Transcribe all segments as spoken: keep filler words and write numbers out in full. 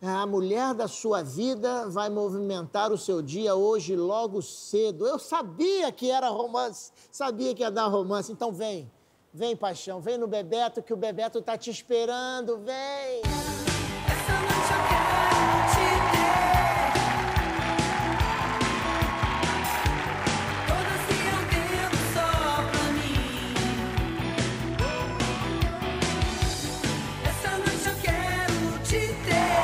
A mulher da sua vida vai movimentar o seu dia hoje logo cedo. Eu sabia que era romance, sabia que ia dar romance. Então vem, vem, paixão, vem no Bebeto, que o Bebeto tá te esperando, vem! Essa noite eu quero te ter. Todo seu tempo só pra mim. Essa noite eu quero te ter.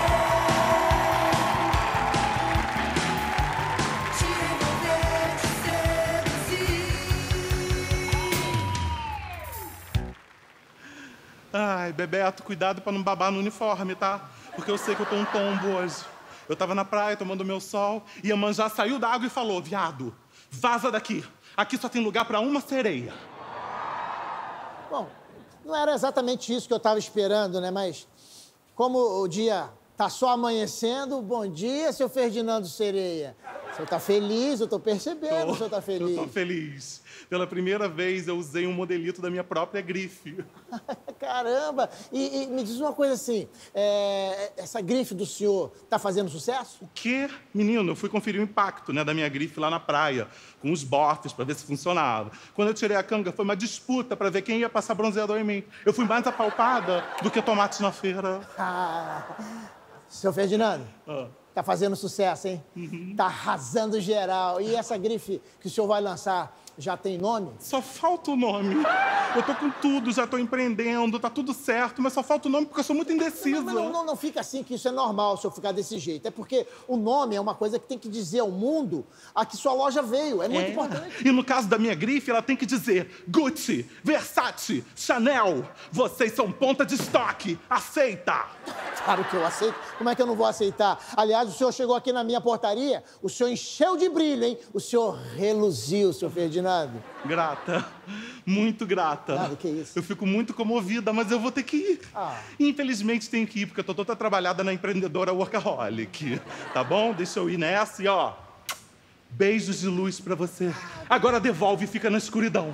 Ai, Bebeto, cuidado pra não babar no uniforme, tá? Porque eu sei que eu tô um tombo hoje. Eu tava na praia tomando meu sol e a mãe já saiu da água e falou: viado, vaza daqui. Aqui só tem lugar pra uma sereia. Bom, não era exatamente isso que eu tava esperando, né? Mas como o dia tá só amanhecendo, bom dia, seu Ferdinando Sereia. O senhor tá feliz? Eu tô percebendo que o senhor tá feliz. Eu tô feliz. Pela primeira vez eu usei um modelito da minha própria grife. Caramba! E, e me diz uma coisa assim, é, essa grife do senhor tá fazendo sucesso? O quê? Menino, eu fui conferir o impacto, né, da minha grife lá na praia, com os bofes, pra ver se funcionava. Quando eu tirei a canga, foi uma disputa pra ver quem ia passar bronzeador em mim. Eu fui mais apalpada do que tomate na feira. Ah, seu Ferdinando, Ah. tá fazendo sucesso, hein? Uhum. Tá arrasando geral. E essa grife que o senhor vai lançar já tem nome? Só falta o nome. Eu tô com tudo, já tô empreendendo, tá tudo certo, mas só falta o nome porque eu sou muito indecisa. Não, não, não, não fica assim, que isso é normal, se eu ficar desse jeito. É porque o nome é uma coisa que tem que dizer ao mundo a que sua loja veio. É muito É. importante. E no caso da minha grife, ela tem que dizer Gucci, Versace, Chanel. Vocês são ponta de estoque. Aceita! Claro que eu aceito. Como é que eu não vou aceitar? Aliás, o senhor chegou aqui na minha portaria, o senhor encheu de brilho, hein? O senhor reluziu, seu Ferdinando. Grata. Muito grata. Nada, que isso? Eu fico muito comovida, mas eu vou ter que ir. Ah. Infelizmente tenho que ir, porque eu tô toda trabalhada na empreendedora workaholic. Tá bom? Deixa eu ir nessa e, ó, beijos de luz pra você. Agora devolve e fica na escuridão.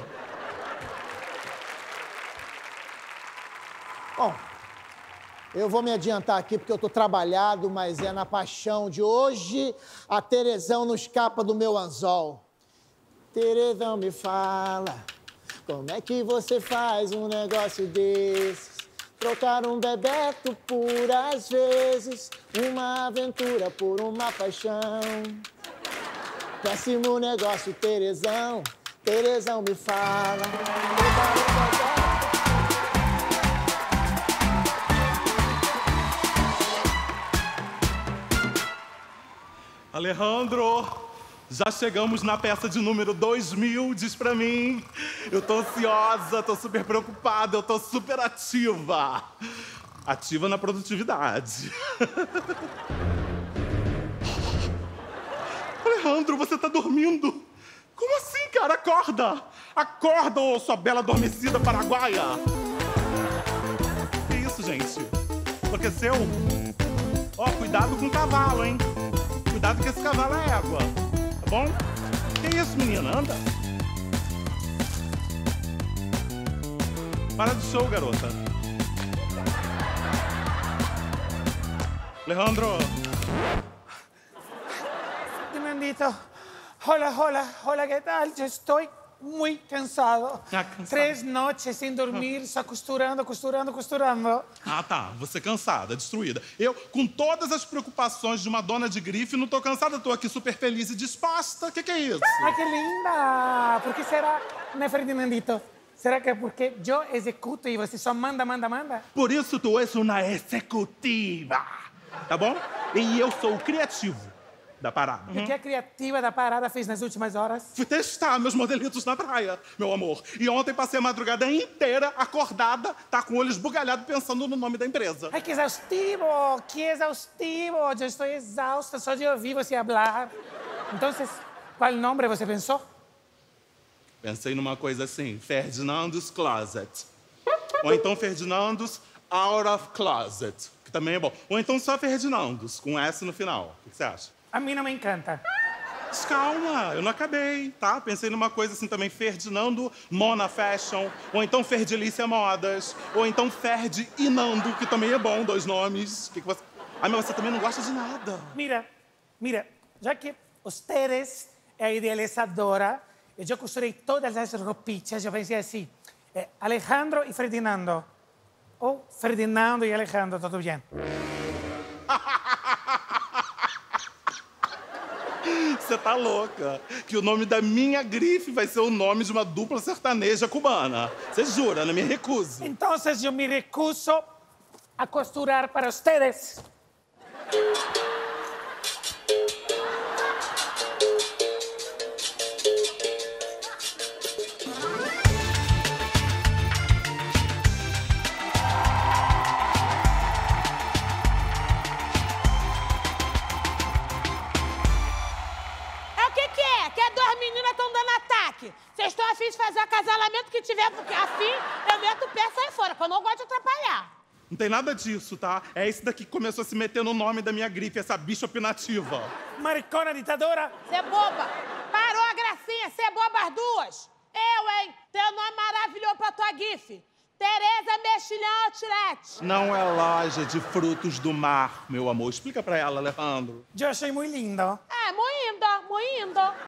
Bom, eu vou me adiantar aqui porque eu tô trabalhado, mas é na paixão de hoje. A Terezão não escapa do meu anzol. Terezão, me fala, como é que você faz um negócio desses? Trocar um Bebeto por, às vezes, uma aventura por uma paixão. Péssimo negócio, Terezão, Terezão, me fala. Trocar um Bebeto... Alejandro, já chegamos na peça de número dois mil, diz pra mim. Eu tô ansiosa, tô super preocupada, eu tô super ativa. Ativa na produtividade. Alejandro, você tá dormindo? Como assim, cara? Acorda! Acorda, ô sua bela adormecida paraguaia! Que isso, gente? Enlouqueceu? Ó, cuidado com o cavalo, hein? Cuidado que esse cavalo é égua, tá bom? Que isso, menina? Anda. Para de show, garota. Alejandro. Fernandito, hola, hola, hola, ¿qué tal? Yo estoy muy cansado. Ah, cansado. Tres noches sin dormir, só costurando, costurando, costurando. Ah, tá. Você cansada, destruída. Eu, com todas as preocupações de uma dona de grife, não tô cansada, tô aqui super feliz e disposta. Que que é isso? Ay, qué linda. ¿Por qué será, né, Ferdinandito? Será que é porque eu executo e você só manda, manda, manda? Por isso tu és uma executiva, tá bom? E eu sou o criativo da parada. E o que a criativa da parada fez nas últimas horas? Fui testar meus modelitos na praia, meu amor. E ontem passei a madrugada inteira acordada, tá com o olho esbugalhado pensando no nome da empresa. Ai, que exaustivo, que exaustivo. Eu estou exausta só de ouvir você falar. Então, qual nome você pensou? Pensei numa coisa assim, Ferdinando's Closet. Ou então Ferdinando's Out of Closet, que também é bom. Ou então só Ferdinando's, com S no final. O que você acha? A mim não me encanta. Mas calma, eu não acabei, tá? Pensei numa coisa assim também, Ferdinando Mona Fashion, ou então Ferdilícia Modas, ou então Ferdi e Nando, que também é bom, dois nomes. O que, que você... Ah, mas você também não gosta de nada. Mira, mira, já que ustedes é a idealizadora, eu costurei todas as roupinhas, eu pensei assim, é, Alejandro e Ferdinando. Ou Ferdinando e Alejandro, tudo bem. Você tá louca? Que o nome da minha grife vai ser o nome de uma dupla sertaneja cubana. Você jura? Não me recuso. Então, eu me recuso a costurar para ustedes. É o que que é? Que duas meninas estão dando ataque. Vocês estão afim de fazer o acasalamento que tiver afim, eu meto o pé e saio fora, que eu não gosto de atrapalhar. Não tem nada disso, tá? É esse daqui que começou a se meter no nome da minha grife, essa bicha opinativa. Maricona ditadora. Cê é boba. Parou a gracinha, cê é boba as duas. Eu, hein? Teu nome maravilhoso pra tua gif. Tereza Mexilhão Outlet. Não é loja de frutos do mar, meu amor. Explica pra ela, Alejandro. Eu achei muito lindo. É, muito lindo, muito lindo.